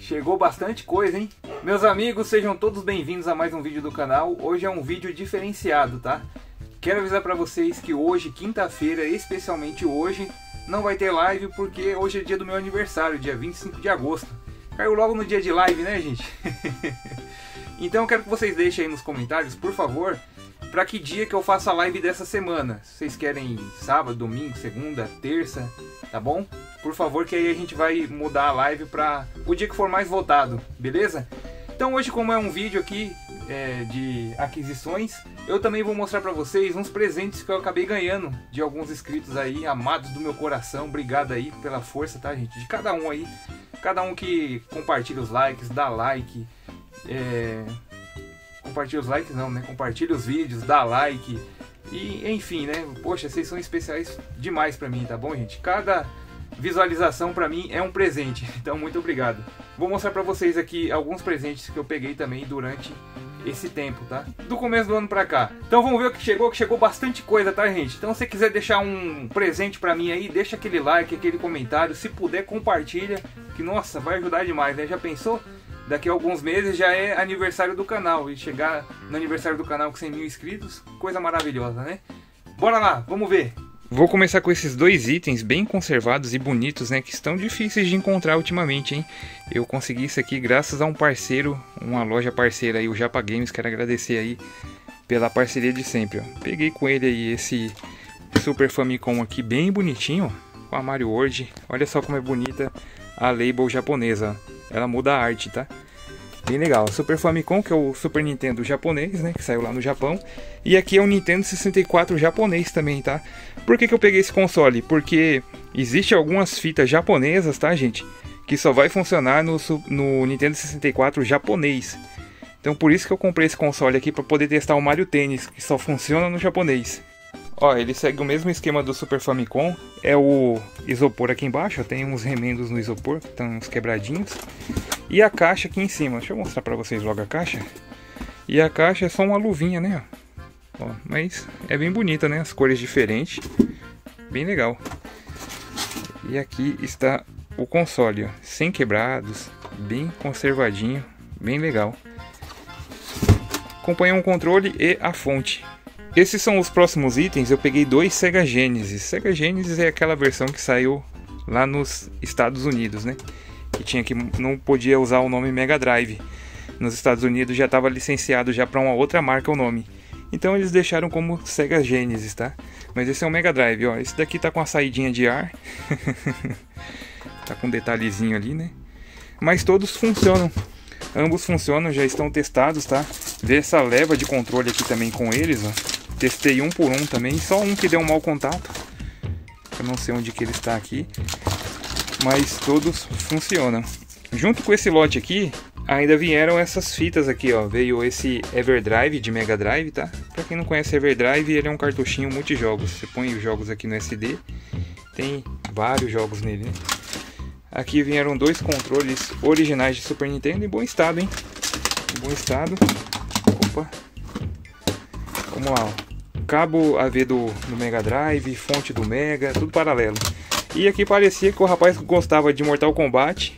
Chegou bastante coisa, hein? Meus amigos, sejam todos bem-vindos a mais um vídeo do canal. Hoje é um vídeo diferenciado, tá? Quero avisar pra vocês que hoje, quinta-feira, especialmente hoje, não vai ter live porque hoje é dia do meu aniversário, dia 25 de agosto. Caiu logo no dia de live, né, gente? Então eu quero que vocês deixem aí nos comentários, por favor, pra que dia que eu faço a live dessa semana. Se vocês querem sábado, domingo, segunda, terça, tá bom? Por favor, que aí a gente vai mudar a live pra o dia que for mais votado, beleza? Então hoje, como é um vídeo aqui de aquisições, eu também vou mostrar pra vocês uns presentes que eu acabei ganhando de alguns inscritos aí, amados do meu coração. Obrigado aí pela força, tá, gente? De cada um aí, cada um que compartilha os likes, dá like, compartilha os likes não, né? Compartilha os vídeos, dá like e enfim, né? Poxa, vocês são especiais demais pra mim, tá bom, gente? Cada visualização pra mim é um presente, então muito obrigado. Vou mostrar pra vocês aqui alguns presentes que eu peguei também durante esse tempo, tá? Do começo do ano pra cá. Então vamos ver o que chegou bastante coisa, tá, gente? Então se você quiser deixar um presente pra mim aí, deixa aquele like, aquele comentário, se puder compartilha, que nossa, vai ajudar demais, né? Já pensou? Daqui a alguns meses já é aniversário do canal, e chegar no aniversário do canal com 100 mil inscritos, coisa maravilhosa, né? Bora lá, vamos ver! Vou começar com esses dois itens bem conservados e bonitos, né? Que estão difíceis de encontrar ultimamente, hein? Eu consegui isso aqui graças a um parceiro, uma loja parceira aí, o Japa Games. Quero agradecer aí pela parceria de sempre, ó. Peguei com ele aí esse Super Famicom aqui, bem bonitinho, ó, com a Mario World. Olha só como é bonita a label japonesa, ó. Ela muda a arte, tá? Bem legal. Super Famicom, que é o Super Nintendo japonês, né? Que saiu lá no Japão. E aqui é o Nintendo 64 japonês também, tá? Por que eu peguei esse console? Porque existe algumas fitas japonesas, tá, gente? Que só vai funcionar no Nintendo 64 japonês. Então por isso que eu comprei esse console aqui, para poder testar o Mario Tennis, que só funciona no japonês. Ó, ele segue o mesmo esquema do Super Famicom. É o isopor aqui embaixo, ó, tem uns remendos no isopor, estão uns quebradinhos. E a caixa aqui em cima, deixa eu mostrar pra vocês logo a caixa. E a caixa é só uma luvinha, né? Ó, mas é bem bonita, né? As cores diferentes, bem legal. E aqui está o console, ó, sem quebrados, bem conservadinho, bem legal. Acompanha um controle e a fonte. Esses são os próximos itens. Eu peguei dois Sega Genesis. Sega Genesis é aquela versão que saiu lá nos Estados Unidos, né? Que não podia usar o nome Mega Drive. Nos Estados Unidos já estava licenciado já para uma outra marca o nome. Então eles deixaram como Sega Genesis, tá? Mas esse é um Mega Drive, ó. Esse daqui tá com a saidinha de ar. Tá com um detalhezinho ali, né? Mas todos funcionam. Ambos funcionam, já estão testados, tá? Vê essa leva de controle aqui também com eles, ó. Testei um por um também, só um que deu um mau contato. Eu não sei onde que ele está aqui, mas todos funcionam. Junto com esse lote aqui, ainda vieram essas fitas aqui, ó. Veio esse Everdrive de Mega Drive, tá? Pra quem não conhece Everdrive, ele é um cartuchinho multijogos. Você põe os jogos aqui no SD, tem vários jogos nele, né? Aqui vieram dois controles originais de Super Nintendo em bom estado, hein? Em bom estado. Opa. Vamos lá, ó. Cabo AV do Mega Drive, fonte do Mega, tudo paralelo. E aqui parecia que o rapaz gostava de Mortal Kombat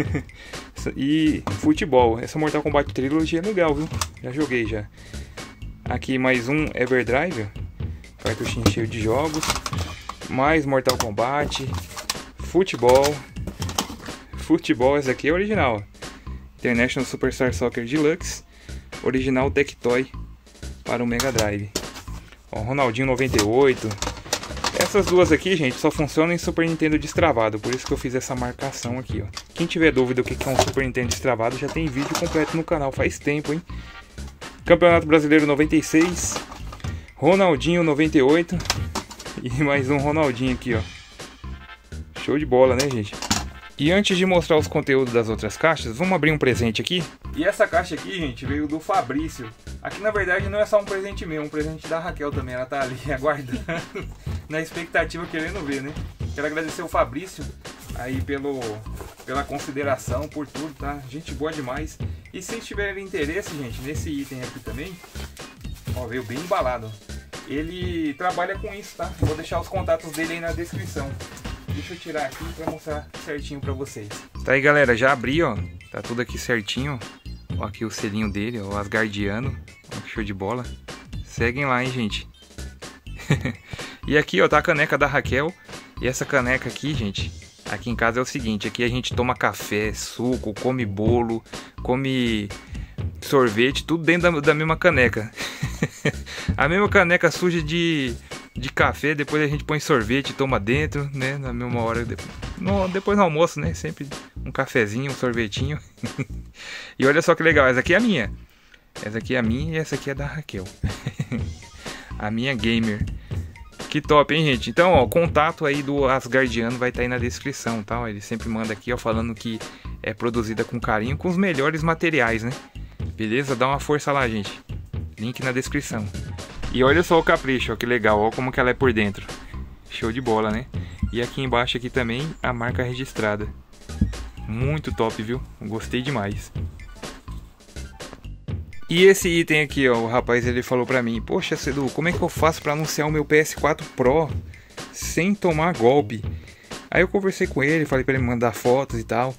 e futebol. Essa Mortal Kombat Trilogy é legal, viu? Já joguei já. Aqui mais um Everdrive, cartuchinho cheio de jogos. Mais Mortal Kombat, futebol. Futebol, esse aqui é original. International Superstar Soccer Deluxe, original Tectoy para o Mega Drive. Ó, Ronaldinho 98. Essas duas aqui, gente, só funcionam em Super Nintendo destravado, por isso que eu fiz essa marcação aqui, ó. Quem tiver dúvida do que é um Super Nintendo destravado, já tem vídeo completo no canal, faz tempo, hein? Campeonato Brasileiro 96, Ronaldinho 98 e mais um Ronaldinho aqui, ó. Show de bola, né, gente? E antes de mostrar os conteúdos das outras caixas, vamos abrir um presente aqui. E essa caixa aqui, gente, veio do Fabrício. Aqui na verdade não é só um presente meu, um presente da Raquel também. Ela tá ali aguardando, na expectativa, querendo ver, né? Quero agradecer o Fabrício aí pela consideração, por tudo, tá? Gente boa demais. E se tiverem interesse, gente, nesse item aqui também, ó, veio bem embalado. Ele trabalha com isso, tá? Vou deixar os contatos dele aí na descrição. Deixa eu tirar aqui para mostrar certinho para vocês. Tá aí, galera, já abri, ó. Tá tudo aqui certinho. Ó, aqui o selinho dele, ó, o Asgardiano. Ó, que show de bola. Seguem lá, hein, gente. E aqui, ó, tá a caneca da Raquel. E essa caneca aqui, gente, aqui em casa é o seguinte. Aqui a gente toma café, suco, come bolo, come sorvete, tudo dentro da mesma caneca. A mesma caneca suja de café, depois a gente põe sorvete e toma dentro, né? Na mesma hora, depois do almoço, né? Sempre um cafezinho, um sorvetinho. E olha só que legal, essa aqui é a minha. Essa aqui é a minha e essa aqui é da Raquel. A minha gamer. Que top, hein, gente? Então, ó, o contato aí do Asgardiano vai estar aí na descrição, tá? Ele sempre manda aqui, ó, falando que é produzida com carinho, com os melhores materiais, né? Beleza? Dá uma força lá, gente. Link na descrição. E olha só o capricho, ó, que legal, ó, como que ela é por dentro. Show de bola, né? E aqui embaixo aqui também a marca registrada. Muito top, viu? Gostei demais. E esse item aqui, ó, o rapaz ele falou pra mim: poxa, Cedu, como é que eu faço pra anunciar o meu PS4 Pro sem tomar golpe? Aí eu conversei com ele, falei pra ele mandar fotos e tal,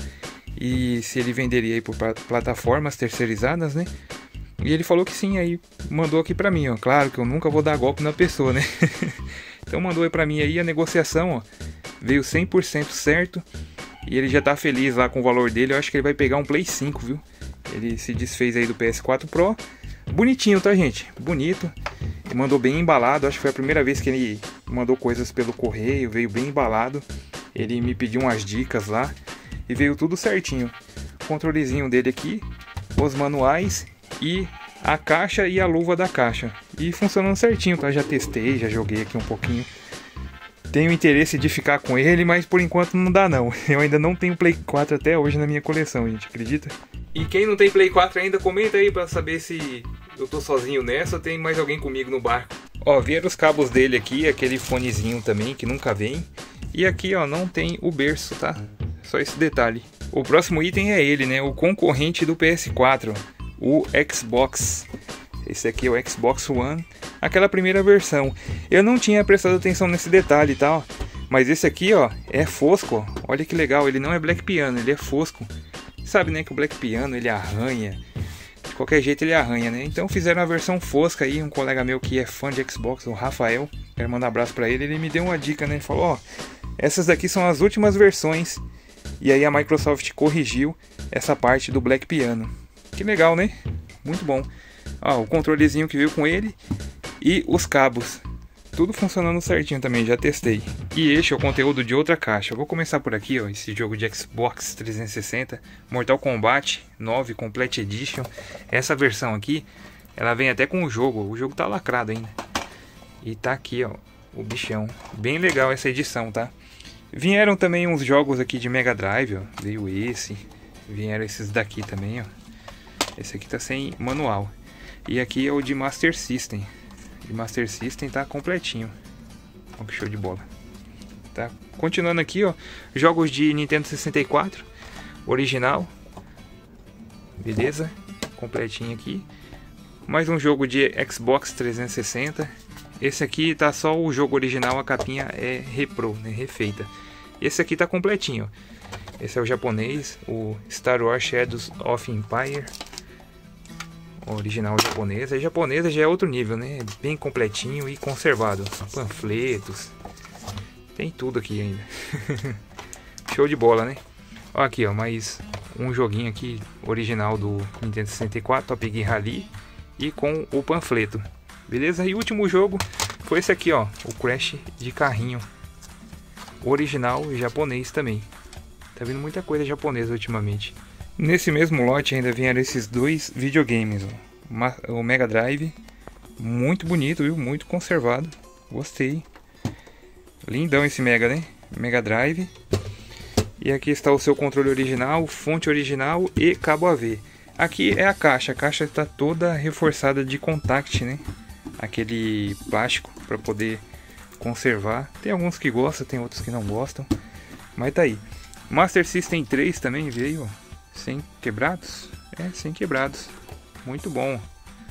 e se ele venderia aí por plataformas terceirizadas, né? E ele falou que sim, aí mandou aqui pra mim, ó. Claro que eu nunca vou dar golpe na pessoa, né? Então mandou aí pra mim aí a negociação, ó. Veio 100% certo. E ele já tá feliz lá com o valor dele. Eu acho que ele vai pegar um Play 5, viu? Ele se desfez aí do PS4 Pro. Bonitinho, tá, gente? Bonito. E mandou bem embalado. Acho que foi a primeira vez que ele mandou coisas pelo correio. Veio bem embalado. Ele me pediu umas dicas lá. E veio tudo certinho. Controlezinho dele aqui. Os manuais. E a caixa e a luva da caixa. E funcionando certinho, tá? Já testei, já joguei aqui um pouquinho. Tenho interesse de ficar com ele, mas por enquanto não dá não. Eu ainda não tenho Play 4 até hoje na minha coleção, gente, acredita? E quem não tem Play 4 ainda, comenta aí pra saber se eu tô sozinho nessa ou tem mais alguém comigo no barco. Ó, vieram os cabos dele aqui, aquele fonezinho também, que nunca vem. E aqui, ó, não tem o berço, tá? Só esse detalhe. O próximo item é ele, né? O concorrente do PS4, o Xbox. Esse aqui é o Xbox One, aquela primeira versão. Eu não tinha prestado atenção nesse detalhe, tá? Ó. Mas esse aqui, ó, é fosco, ó. Olha que legal, ele não é Black Piano, ele é fosco. Sabe, né, que o Black Piano, ele arranha. De qualquer jeito ele arranha, né? Então fizeram a versão fosca aí, um colega meu que é fã de Xbox, o Rafael. Quero mandar um abraço pra ele, ele me deu uma dica, né? Ele falou, ó, essas daqui são as últimas versões. E aí a Microsoft corrigiu essa parte do Black Piano. Que legal, né? Muito bom. Ó, o controlezinho que veio com ele e os cabos. Tudo funcionando certinho também, já testei. E este é o conteúdo de outra caixa. Eu vou começar por aqui, ó, esse jogo de Xbox 360, Mortal Kombat 9 Complete Edition. Essa versão aqui, ela vem até com o jogo tá lacrado ainda. E tá aqui, ó, o bichão. Bem legal essa edição, tá? Vieram também uns jogos aqui de Mega Drive, ó. Veio esse, vieram esses daqui também, ó. Esse aqui tá sem manual. E aqui é o de Master System. De Master System tá completinho. Olha que show de bola. Tá? Continuando aqui, ó. Jogos de Nintendo 64. Original. Beleza? Completinho aqui. Mais um jogo de Xbox 360. Esse aqui tá só o jogo original. A capinha é repro, né? Refeita. Esse aqui tá completinho. Esse é o japonês. O Star Wars Shadows of Empire. Original japonesa. A japonesa já é outro nível, né? Bem completinho e conservado. Panfletos. Tem tudo aqui ainda. Show de bola, né? Ó, aqui, ó, mais um joguinho aqui original do Nintendo 64, Top Gear Rally, e com o panfleto. Beleza? E o último jogo foi esse aqui, ó, o Crash de carrinho. Original japonês também. Tá vindo muita coisa japonesa ultimamente. Nesse mesmo lote ainda vieram esses dois videogames, ó. O Mega Drive, muito bonito, viu? Muito conservado, gostei. Lindão esse Mega, né? Mega Drive. E aqui está o seu controle original, fonte original e cabo AV. Aqui é a caixa está toda reforçada de contact, né? Aquele plástico para poder conservar. Tem alguns que gostam, tem outros que não gostam, mas tá aí. Master System 3 também veio, ó. Sem quebrados? É, sem quebrados. Muito bom.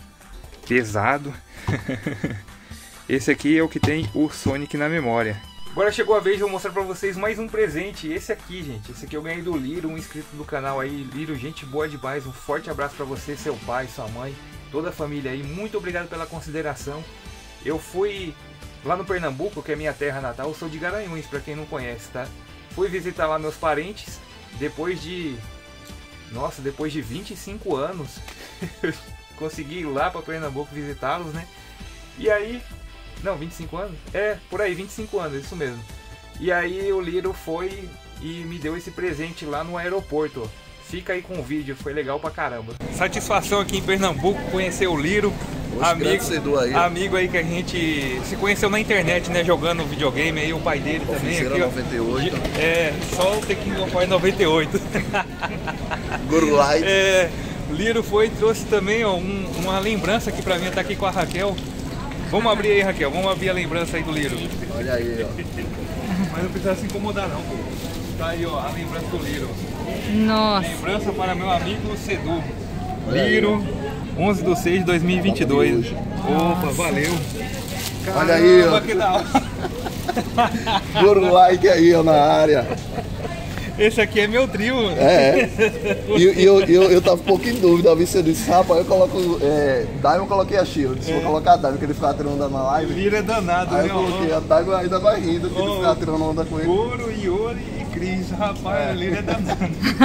Pesado. Esse aqui é o que tem o Sonic na memória. Agora chegou a vez de eu mostrar pra vocês mais um presente. Esse aqui, gente. Esse aqui eu ganhei do Liro, um inscrito do canal aí. Liro, gente boa demais. Um forte abraço pra você, seu pai, sua mãe, toda a família aí. Muito obrigado pela consideração. Eu fui lá no Pernambuco, que é minha terra natal. Eu sou de Garanhuns, pra quem não conhece, tá? Fui visitar lá meus parentes. Depois de 25 anos, consegui ir lá pra Pernambuco visitá-los, né? E aí... Não, 25 anos? É, por aí, 25 anos, isso mesmo. E aí o Liro foi e me deu esse presente lá no aeroporto. Fica aí com o vídeo, foi legal pra caramba. Satisfação aqui em Pernambuco, conhecer o Liro. Amigo aí que a gente se conheceu na internet, né? Jogando videogame aí, o pai dele também. Aqui, 98. É, só o The King of War 98. Gorulite. É, Liro foi e trouxe também, ó, uma lembrança aqui pra mim, tá aqui com a Raquel. Vamos abrir aí, Raquel, vamos abrir a lembrança aí do Liro. Olha aí, ó. Mas não precisa se incomodar não, pô. Tá aí, ó, a lembrança do Liro. Nossa. Lembrança para meu amigo Sedu. Liro, 11/6/2022. Opa, valeu. Caramba, olha aí, ó. Que da hora. Gorulite aí, ó, na área. Esse aqui é meu trio. É. E eu tava um pouco em dúvida, vi você disse, rapaz, eu coloco Diamond, eu coloquei a Shield. Se eu colocar a Diamond, que ele ficava tirando onda na live. Liro é danado, aí né? eu coloquei a Diamond, ainda vai rindo, que ele ficava tirando onda com ele. Ouro, Iori e Cris, rapaz, o Liro é danado.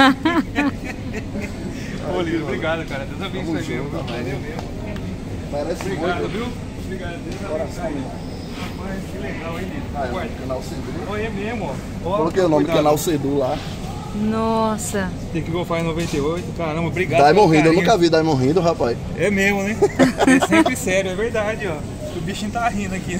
Ô Liro, obrigado, cara. Deus abençoe mesmo. Valeu mesmo. Parece obrigado, muito. Viu? Obrigado, Deus abençoe. Rapaz, que legal, hein, Liro? Ah, é, canal Cedu. Olha mesmo, ó. Coloquei o nome do canal Cedu lá. Nossa. Tem que go faz 98, caramba, obrigado. Diamond rindo, eu nunca vi Diamond rindo, rapaz. É mesmo, né? É sempre sério, é verdade, ó. O bichinho tá rindo aqui.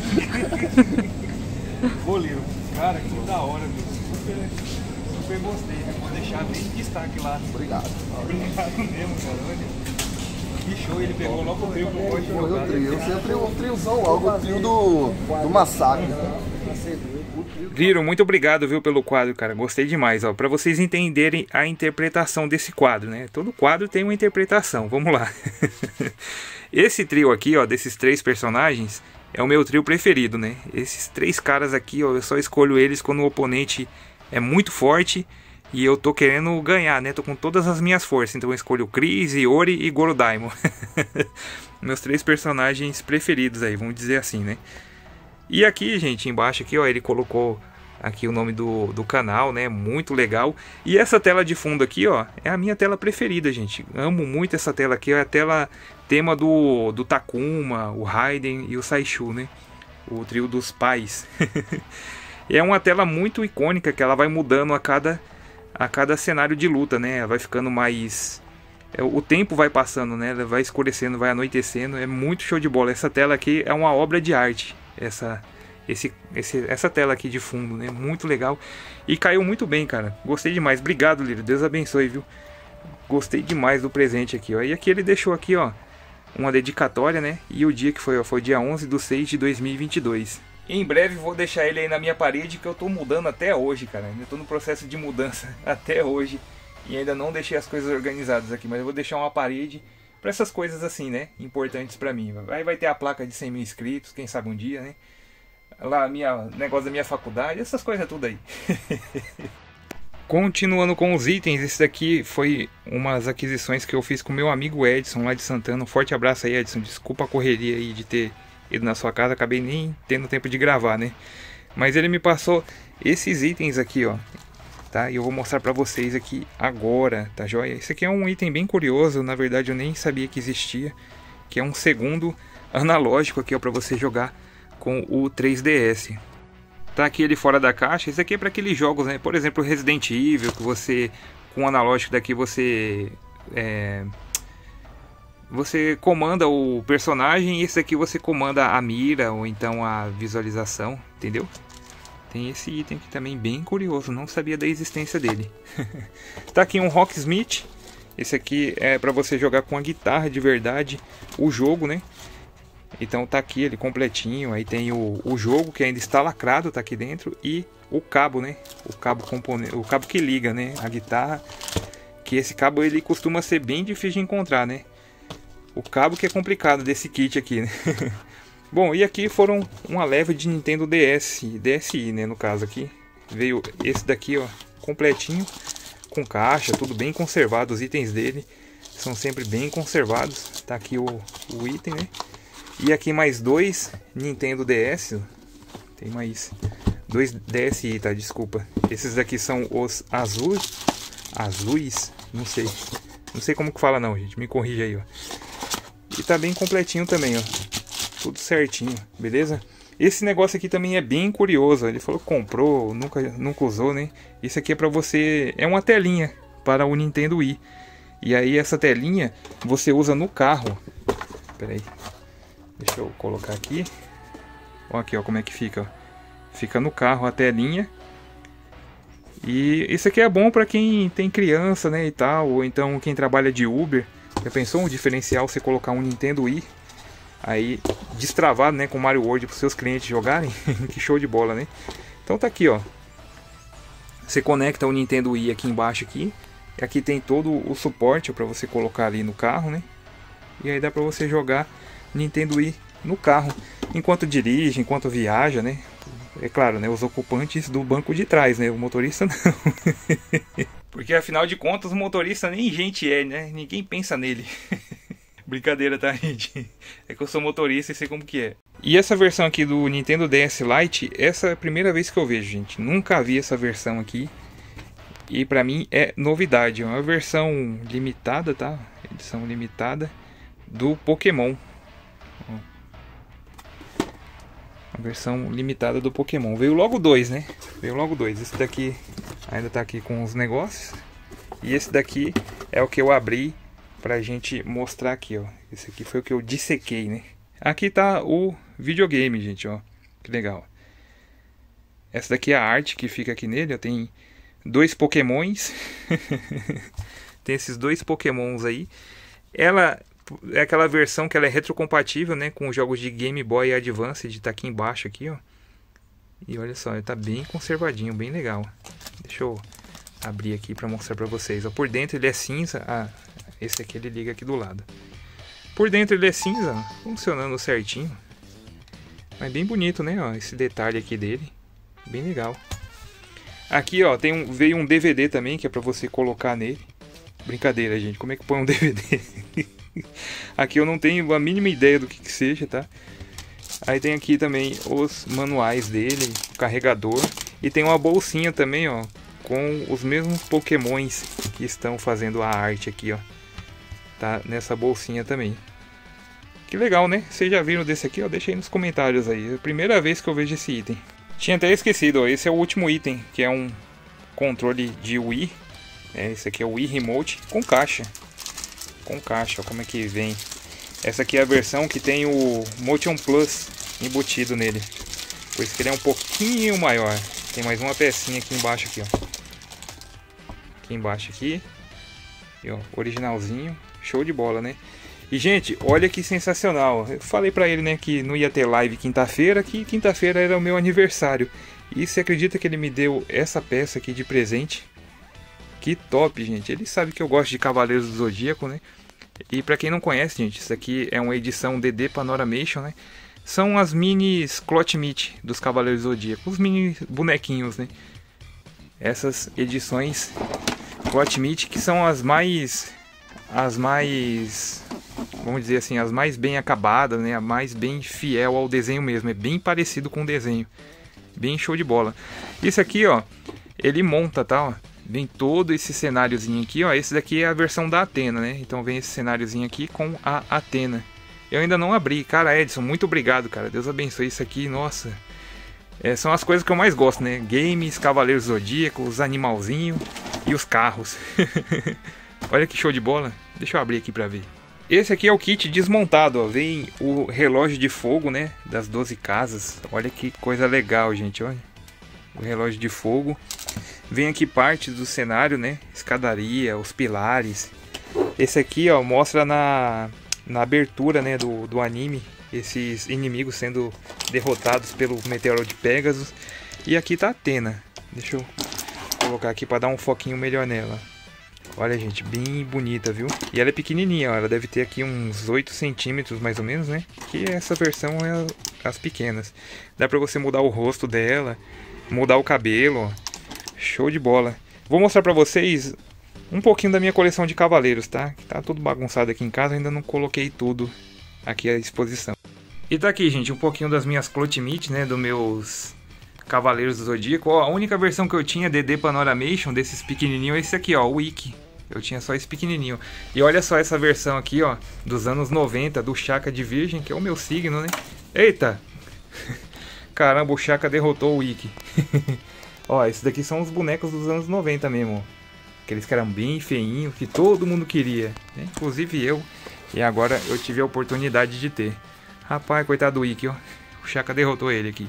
Ô, Liro, cara, que da hora, viu? Super gostei, né? Vou deixar bem em destaque lá. Obrigado. Obrigado mesmo, cara. Olha. Que show, ele pegou logo o trio que eu gosto de Foi jogar. o trio, eu sempre o triozão logo, o trio do massacre. Liro, muito obrigado, viu, pelo quadro, cara. Gostei demais, ó. Pra vocês entenderem a interpretação desse quadro, né? Todo quadro tem uma interpretação. Vamos lá. Esse trio aqui, ó, desses 3 personagens, é o meu trio preferido, né? Esses 3 caras aqui, ó, eu só escolho eles quando o oponente é muito forte e eu tô querendo ganhar, né? Tô com todas as minhas forças, então eu escolho Chris, Iori e Goro Daimon. Meus 3 personagens preferidos aí, vamos dizer assim, né? E aqui, gente, embaixo aqui, ó, ele colocou aqui o nome do canal, né? Muito legal. E essa tela de fundo aqui, ó, é a minha tela preferida, gente. Amo muito essa tela aqui, é a tela tema do Takuma, o Raiden e o Saishu, né? O trio dos pais. É uma tela muito icônica, que ela vai mudando a cada cenário de luta, né? Ela vai ficando mais... O tempo vai passando, né? Ela vai escurecendo, vai anoitecendo. É muito show de bola. Essa tela aqui é uma obra de arte. Essa tela aqui de fundo, né? Muito legal. E caiu muito bem, cara. Gostei demais. Obrigado, Liro. Deus abençoe, viu? Gostei demais do presente aqui, ó. E aqui ele deixou aqui, ó, uma dedicatória, né? E o dia que foi, ó, foi dia 11/6/2022. Em breve vou deixar ele aí na minha parede, que eu tô mudando até hoje, cara. Eu tô no processo de mudança até hoje. E ainda não deixei as coisas organizadas aqui. Mas eu vou deixar uma parede para essas coisas assim, né? Importantes para mim. Aí vai ter a placa de 100 mil inscritos, quem sabe um dia, né? Lá, negócio da minha faculdade, essas coisas tudo aí. Continuando com os itens, esse daqui foi umas aquisições que eu fiz com meu amigo Edson, lá de Santana. Um forte abraço aí, Edson. Desculpa a correria aí de ter ido na sua casa, acabei nem tendo tempo de gravar, né? Mas ele me passou esses itens aqui, ó. Tá? E eu vou mostrar pra vocês aqui agora, tá joia? Esse aqui é um item bem curioso, na verdade eu nem sabia que existia. Que é um segundo analógico aqui, ó, pra você jogar com o 3DS. Tá aqui ele fora da caixa. Esse aqui é para aqueles jogos, né? Por exemplo, Resident Evil, que você, com o analógico daqui, você comanda o personagem, e esse aqui você comanda a mira ou então a visualização, entendeu? Tem esse item aqui também bem curioso, não sabia da existência dele. Tá aqui um Rocksmith. Esse aqui é para você jogar com a guitarra de verdade o jogo, né? Então tá aqui ele completinho. Aí tem o jogo que ainda está lacrado, tá aqui dentro, e o cabo, né? O cabo componente, o cabo que liga, né, a guitarra. Que esse cabo ele costuma ser bem difícil de encontrar, né? O cabo que é complicado desse kit aqui, né? Bom, e aqui foram uma leva de Nintendo DS, DSi, né, no caso aqui. Veio esse daqui, ó, completinho, com caixa, tudo bem conservado, os itens dele são sempre bem conservados. Tá aqui o item, né? E aqui mais dois Nintendo DS, tem mais dois DSi, tá, desculpa. Esses daqui são os azuis, não sei como que fala não, gente, me corrija aí, ó. E tá bem completinho também, ó, tudo certinho, beleza? Esse negócio aqui também é bem curioso. Ele falou que comprou, nunca usou, né? Isso aqui é para você... é uma telinha para o Nintendo Wii. E aí essa telinha você usa no carro. Pera aí. Deixa eu colocar aqui. Ó, aqui, ó, como é que fica. Ó. Fica no carro a telinha. E isso aqui é bom para quem tem criança, né, e tal. Ou então quem trabalha de Uber. Já pensou um diferencial você colocar um Nintendo Wii aí destravado, né, com Mario World para os seus clientes jogarem? Que show de bola, né? Então tá aqui, ó. Você conecta o Nintendo Wii aqui embaixo aqui. Aqui tem todo o suporte para você colocar ali no carro, né? E aí dá para você jogar Nintendo Wii no carro enquanto dirige, enquanto viaja, né? É claro, né, os ocupantes do banco de trás, né? O motorista não. Porque afinal de contas o motorista nem gente é, né? Ninguém pensa nele. Brincadeira, tá, gente? É que eu sou motorista e sei como que é. E essa versão aqui do Nintendo DS Lite, essa é a primeira vez que eu vejo, gente. Nunca vi essa versão aqui. E pra mim é novidade. É uma versão limitada, tá? Edição limitada do Pokémon. A versão limitada do Pokémon. Veio logo dois, né? Veio logo dois. Esse daqui ainda tá aqui com os negócios. E esse daqui é o que eu abri pra gente mostrar aqui, ó. Esse aqui foi o que eu dissequei, né? Aqui tá o videogame, gente, ó. Que legal. Essa daqui é a arte que fica aqui nele, ó. Tem dois Pokémons. Tem esses dois Pokémons aí. Ela é aquela versão que ela é retrocompatível, né, com os jogos de Game Boy Advance, tá aqui embaixo aqui, ó. E olha só, ele tá bem conservadinho, bem legal. Deixa eu abrir aqui pra mostrar pra vocês, ó. Por dentro ele é cinza. Ah, esse aqui ele liga aqui do lado. Por dentro ele é cinza, funcionando certinho. Mas bem bonito, né, ó, esse detalhe aqui dele. Bem legal. Aqui, ó, veio um DVD também, que é pra você colocar nele. Brincadeira, gente, como é que põe um DVD? Aqui eu não tenho a mínima ideia do que seja, tá? Aí tem aqui também os manuais dele, o carregador. E tem uma bolsinha também, ó, com os mesmos Pokémons que estão fazendo a arte aqui, ó. Tá nessa bolsinha também. Que legal, né? Vocês já viram desse aqui, ó? Deixa aí nos comentários aí. É a primeira vez que eu vejo esse item. Tinha até esquecido, ó. Esse é o último item, que é um controle de Wii. Esse aqui é o Wii Remote com caixa. Com caixa, ó, como é que vem. Essa aqui é a versão que tem o Motion Plus embutido nele. Por isso que ele é um pouquinho maior. Tem mais uma pecinha aqui embaixo aqui, ó. Aqui embaixo aqui. E, ó, originalzinho. Show de bola, né? E, gente, olha que sensacional. Eu falei pra ele, né, que não ia ter live quinta-feira, que quinta-feira era o meu aniversário. E você acredita que ele me deu essa peça aqui de presente? Que top, gente. Ele sabe que eu gosto de Cavaleiros do Zodíaco, né? E pra quem não conhece, gente, isso aqui é uma edição DD Panoramation, né? São as minis Cloth Meat dos Cavaleiros do Zodíaco. Os mini bonequinhos, né? Essas edições Cloth Meat que são as mais, vamos dizer assim, as mais bem acabadas, né? A mais bem fiel ao desenho mesmo. É bem parecido com o desenho. Bem show de bola. Isso aqui, ó, ele monta, tá? Ó, vem todo esse cenáriozinho aqui, ó. Esse daqui é a versão da Athena, né? Então vem esse cenáriozinho aqui com a Athena. Eu ainda não abri. Cara, Edson, muito obrigado, cara. Deus abençoe isso aqui, nossa. São as coisas que eu mais gosto, né? Games, Cavaleiros Zodíacos, os animalzinhos e os carros. Olha que show de bola. Deixa eu abrir aqui pra ver. Esse aqui é o kit desmontado, ó. Vem o relógio de fogo, né? Das 12 casas. Olha que coisa legal, gente, olha. O relógio de fogo. Vem aqui parte do cenário, né? Escadaria, os pilares. Esse aqui, ó, mostra na abertura, né, do anime, esses inimigos sendo derrotados pelo meteoro de Pegasus. E aqui tá a Athena. Deixa eu colocar aqui para dar um foquinho melhor nela. Olha, gente, bem bonita, viu? E ela é pequenininha, ó. Ela deve ter aqui uns 8 centímetros, mais ou menos, né? Que essa versão é as pequenas. Dá pra você mudar o rosto dela, mudar o cabelo, ó. Show de bola. Vou mostrar pra vocês um pouquinho da minha coleção de cavaleiros, tá? Tá tudo bagunçado aqui em casa, ainda não coloquei tudo aqui à exposição. E tá aqui, gente, um pouquinho das minhas Clothmith, né? Dos meus Cavaleiros do Zodíaco. Ó, a única versão que eu tinha, DD Panoramation, desses pequenininhos, é esse aqui, ó, o Wiki. Eu tinha só esse pequenininho. E olha só essa versão aqui, ó, dos anos 90, do Shaka de Virgem, que é o meu signo, né? Eita! Caramba, o Shaka derrotou o Wiki. Ó, esses daqui são os bonecos dos anos 90 mesmo. Aqueles que eram bem feinhos, que todo mundo queria, né? Inclusive eu. E agora eu tive a oportunidade de ter. Rapaz, coitado do Wiki, ó. O Shaka derrotou ele aqui.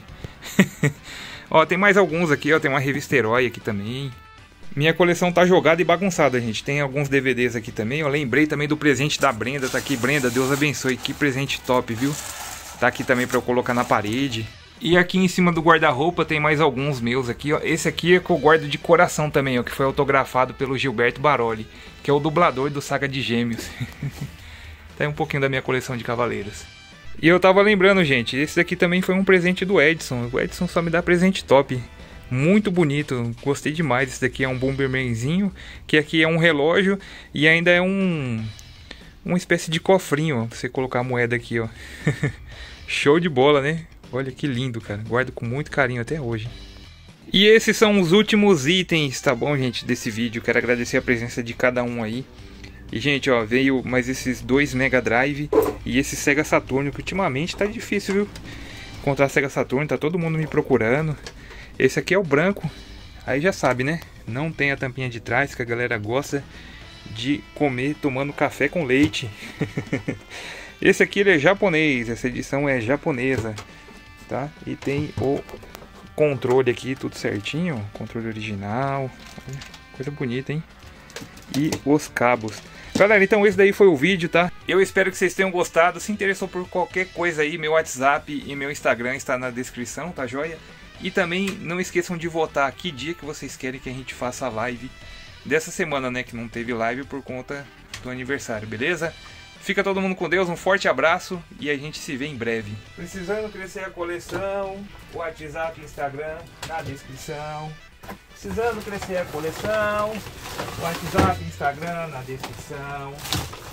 Ó, tem mais alguns aqui, ó. Tem uma revista Herói aqui também. Minha coleção tá jogada e bagunçada, gente. Tem alguns DVDs aqui também. Eu lembrei também do presente da Brenda. Tá aqui, Brenda. Deus abençoe. Que presente top, viu? Tá aqui também pra eu colocar na parede. E aqui em cima do guarda-roupa tem mais alguns meus aqui, ó. Esse aqui é que eu guardo de coração também, ó. Que foi autografado pelo Gilberto Baroli. Que é o dublador do Saga de Gêmeos. Tá aí um pouquinho da minha coleção de cavaleiros. E eu tava lembrando, gente. Esse daqui também foi um presente do Edson. O Edson só me dá presente top. Muito bonito, gostei demais. Esse daqui é um Bombermanzinho, que aqui é um relógio e ainda é uma espécie de cofrinho, ó, pra você colocar a moeda aqui, ó. Show de bola, né? Olha que lindo, cara. Guardo com muito carinho até hoje. E esses são os últimos itens, tá bom, gente, desse vídeo. Quero agradecer a presença de cada um aí. E, gente, ó, veio mais esses 2 Mega Drive e esse Sega Saturno, que ultimamente tá difícil, viu? Encontrar Sega Saturno, tá todo mundo me procurando. Esse aqui é o branco, aí já sabe, né? Não tem a tampinha de trás, que a galera gosta de comer tomando café com leite. Esse aqui ele é japonês, essa edição é japonesa, tá? E tem o controle aqui, tudo certinho, controle original, coisa bonita, hein? E os cabos. Galera, então esse daí foi o vídeo, tá? Eu espero que vocês tenham gostado. Se interessou por qualquer coisa aí, meu WhatsApp e meu Instagram está na descrição, tá joia? E também não esqueçam de votar que dia que vocês querem que a gente faça a live dessa semana, né? Que não teve live por conta do aniversário, beleza? Fica todo mundo com Deus, um forte abraço e a gente se vê em breve. Precisando crescer a coleção, WhatsApp e Instagram na descrição. Precisando crescer a coleção, WhatsApp e Instagram na descrição.